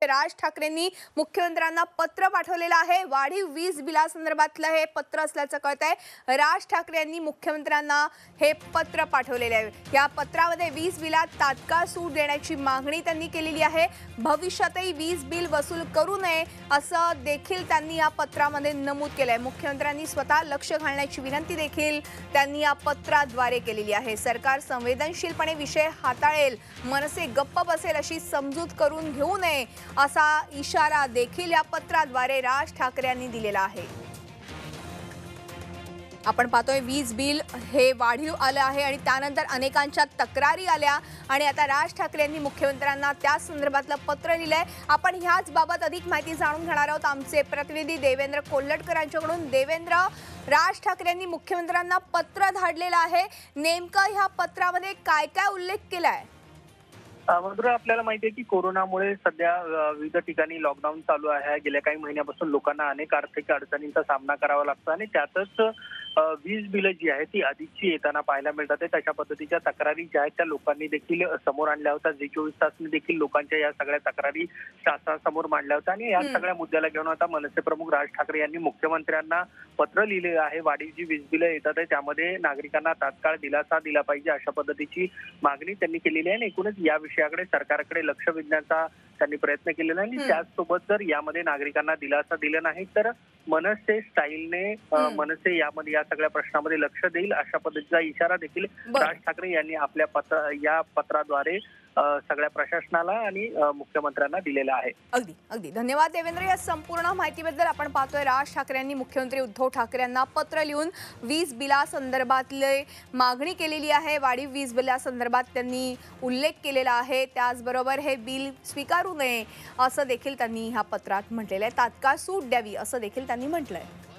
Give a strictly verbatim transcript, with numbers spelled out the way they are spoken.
राज ठाकरेंनी मुख्यमंत्र्यांना पत्र पाठवलेलं आहे। वाढीव वीज बिलासंदर्भातलं हे पत्र असल्याचं कळतंय। राज ठाकरे यांनी मुख्यमंत्र्यांना हे पत्र पाठवलेले आहे। या पत्रामध्ये वीज बिलात तात्काळ सूट देण्याची मागणी त्यांनी केलेली आहे। भविष्यातही वीज बिल वसूल करू नये असं देखील त्यांनी या पत्रामध्ये नमूद केलंय। मुख्यमंत्र्यांनी स्वतः लक्ष घालण्याची विनंती देखील त्यांनी या पत्राद्वारे केलेली आहे। सरकार संवेदनशीलपणे विषय हाताळेल, मनसे गप्प बसेल अशी समजूत करून घेऊ नये असा इशारा देखील या पत्राद्वारे राज ठाकरे यांनी दिलेला आहे। आपण पाहतोय वीज बिल हे वाढीव आलं आहे आणि त्यानंतर अनेकांच्या तक्रारी आल्या आणि आता राज ठाकरे यांनी मुख्यमंत्र्यांना त्या संदर्भातलं पत्र लिहिलंय। आपण ह्याच बाबत अधिक माहिती जाणून घेणार आहोत आमचे प्रतिनिधी देवेंद्र कोल्हटकर यांच्याकडून। देवेंद्र, राज ठाकरे यांनी मुख्यमंत्र्यांना पत्र धाडलेलं आहे, नेमकं ह्या पत्रामध्ये काय काय उल्लेख केलाय? मधुरा, आपल्याला माहिती आहे की कोरोनामुळे सध्या विविध ठिकाणी लॉकडाऊन चालू आहे। गेल्या काही महिन्यापासून लोकांना अनेक आर्थिक अडचणींचा सामना करावा लागतो आणि त्यातच वीज बिल जी आहे ती अधिकची येताना पाहायला मिळतात। तशा पद्धतीच्या तक्रारी ज्या आहेत त्या लोकांनी देखील समोर आणल्या होत्या। जे चोवीस तासनी देखील लोकांच्या या सगळ्या तक्रारी शासनासमोर मांडल्या होत्या आणि या सगळ्या मुद्द्याला घेऊन आता मनसे प्रमुख राज ठाकरे यांनी मुख्यमंत्र्यांना पत्र लिहिले आहे। वाढीव जी वीज बिलं येतात त्यामध्ये नागरिकांना तात्काळ दिलासा दिला पाहिजे अशा पद्धतीची मागणी त्यांनी केलेली आहे आणि एकूणच या विषयाकडे सरकारकडे लक्ष वेधण्याचा त्यांनी प्रयत्न केलेला आहे आणि त्याचसोबत जर यामध्ये नागरिकांना दिलासा दिला नाही तर मनसे स्टाईलने मनसे यामध्ये या सगळ्या प्रश्नामध्ये लक्ष देईल अशा पद्धतीचा इशारा देखील राज ठाकरे यांनी आपल्या पत्र या पत्राद्वारे सगळ्या प्रशासनाला आणि मुख्यमंत्र्यांना दिलेला आहे। अगदी अगदी धन्यवाद देवेंद्र या संपूर्ण माहितीबद्दल। आपण पाहतोय राज ठाकरे यांनी मुख्यमंत्री उद्धव ठाकरे यांना पत्र लिहून वीज बिलासंदर्भातले मागणी केलेली आहे। वाढीव वीज बिलासंदर्भात त्यांनी उल्लेख केलेला आहे। त्याचबरोबर हे बिल स्वीकारू नये असं देखील त्यांनी ह्या पत्रात म्हटलेलं आहे। तात्काळ सूट द्यावी असं देखील त्यांनी म्हटलंय।